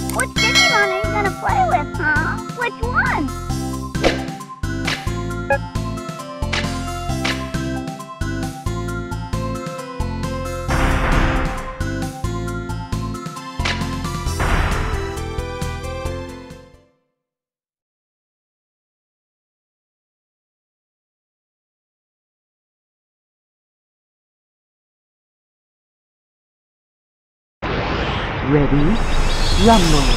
Which Digimon are you gonna play with, huh? Which one? Ready? Rumble.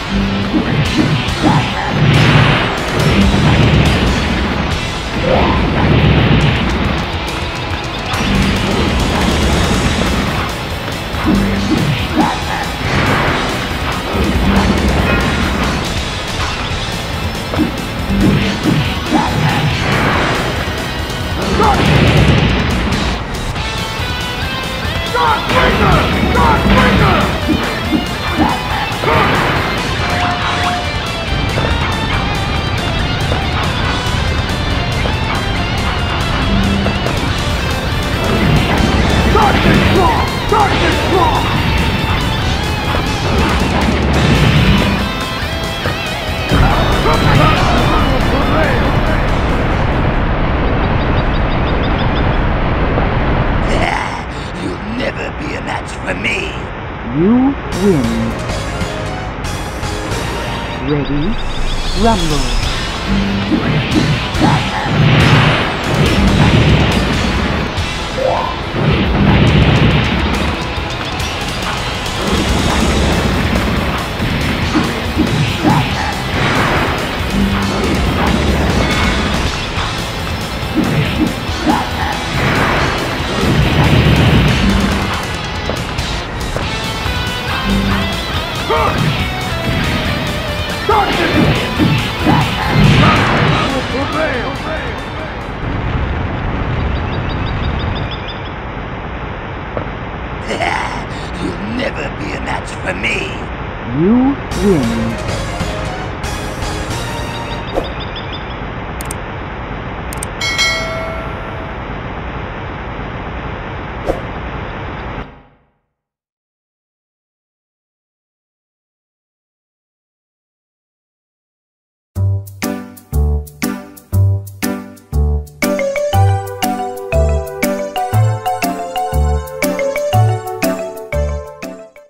You'll never be a match for me. You win. Ready? Rumble. You'll never be a match for me. You win.